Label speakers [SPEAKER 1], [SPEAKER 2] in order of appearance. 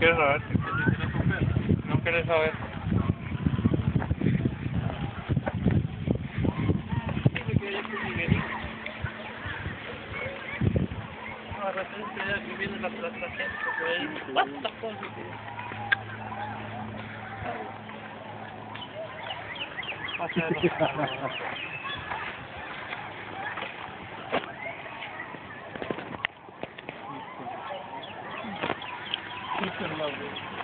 [SPEAKER 1] quieres saber? No quieres saber. De repente ya que viene la gente por ahí, ¿cuántas cosas que pasa?